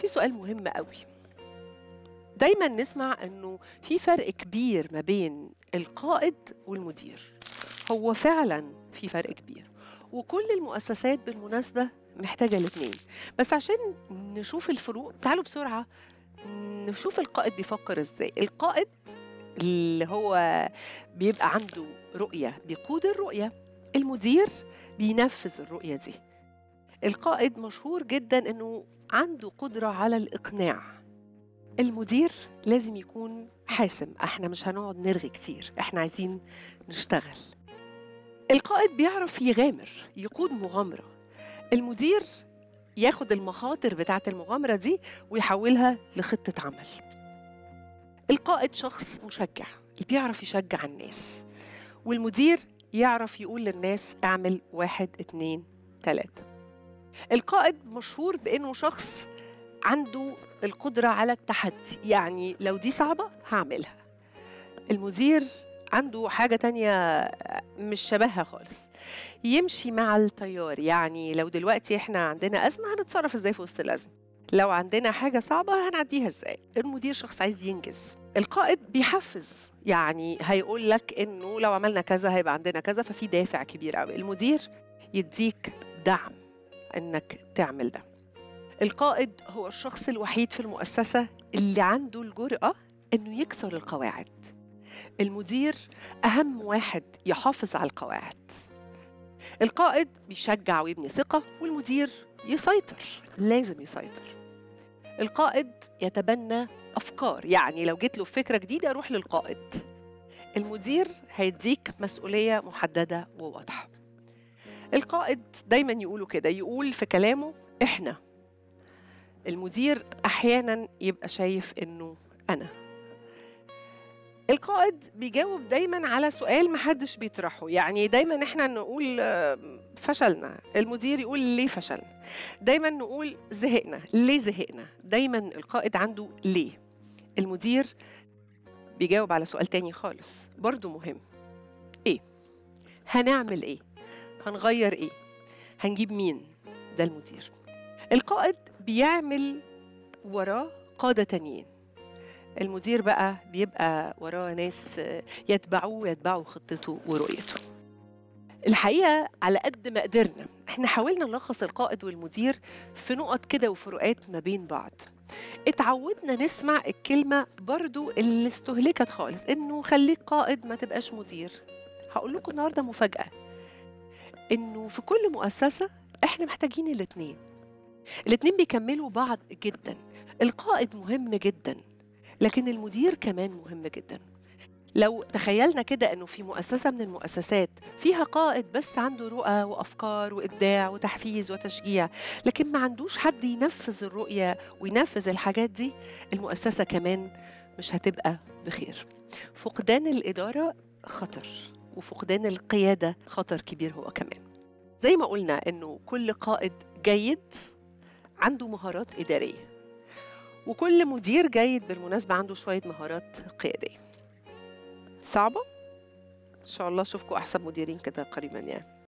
في سؤال مهم أوي، دايمًا نسمع إنه في فرق كبير ما بين القائد والمدير، هو فعلًا في فرق كبير، وكل المؤسسات بالمناسبة محتاجة الاتنين، بس عشان نشوف الفروق تعالوا بسرعة نشوف القائد بيفكر إزاي. القائد اللي هو بيبقى عنده رؤية، بيقود الرؤية، المدير بينفذ الرؤية دي. القائد مشهور جدًا إنه عنده قدرة على الإقناع. المدير لازم يكون حاسم، إحنا مش هنقعد نرغي كتير، إحنا عايزين نشتغل. القائد بيعرف يغامر، يقود مغامرة. المدير ياخد المخاطر بتاعة المغامرة دي ويحولها لخطة عمل. القائد شخص مشجع، اللي بيعرف يشجع الناس، والمدير يعرف يقول للناس اعمل 1 2 3. القائد مشهور بإنه شخص عنده القدرة على التحدي، يعني لو دي صعبة هاعملها. المدير عنده حاجة تانية مش شبهها خالص، يمشي مع التيار، يعني لو دلوقتي إحنا عندنا أزمة هنتصرف إزاي في وسط الأزمة، لو عندنا حاجة صعبة هنعديها إزاي. المدير شخص عايز ينجز. القائد بيحفز، يعني هيقول لك إنه لو عملنا كذا هيبقى عندنا كذا، ففي دافع كبير أوي. المدير يديك دعم إنك تعمل ده. القائد هو الشخص الوحيد في المؤسسة اللي عنده الجرأة إنه يكسر القواعد. المدير أهم واحد يحافظ على القواعد. القائد بيشجع ويبني ثقة، والمدير يسيطر، لازم يسيطر. القائد يتبنى أفكار، يعني لو جيت له فكرة جديدة روح للقائد. المدير هيديك مسؤولية محددة وواضحة. القائد دايما يقولوا كده، يقول في كلامه إحنا. المدير أحيانا يبقى شايف إنه أنا. القائد بيجاوب دايما على سؤال محدش بيطرحه، يعني دايما احنا نقول فشلنا، المدير يقول ليه فشلنا. دايما نقول زهقنا، ليه زهقنا. دايما القائد عنده ليه. المدير بيجاوب على سؤال تاني خالص برضو مهم، ايه هنعمل، ايه هنغير، ايه هنجيب مين. ده المدير. القائد بيعمل وراه قادة تانيين، المدير بقى بيبقى وراه ناس يتبعوا خطته ورؤيته. الحقيقة على قد ما قدرنا احنا حاولنا نلخص القائد والمدير في نقط كده وفروقات ما بين بعض. اتعودنا نسمع الكلمة برضو اللي استهلكت خالص، انه خليك قائد ما تبقاش مدير. هقول لكم النهاردة مفاجأة، انه في كل مؤسسة احنا محتاجين الاتنين بيكملوا بعض جدا. القائد مهم جدا، لكن المدير كمان مهم جدا. لو تخيلنا كده انه في مؤسسة من المؤسسات فيها قائد بس عنده رؤى وافكار وابداع وتحفيز وتشجيع، لكن ما عندوش حد ينفذ الرؤية وينفذ الحاجات دي، المؤسسة كمان مش هتبقى بخير. فقدان الإدارة خطر، وفقدان القيادة خطر كبير هو كمان. زي ما قلنا انه كل قائد جيد عنده مهارات إدارية، وكل مدير جيد بالمناسبة عنده شوية مهارات قيادية. صعبة؟ إن شاء الله أشوفكم أحسن مديرين كده قريبا يعني.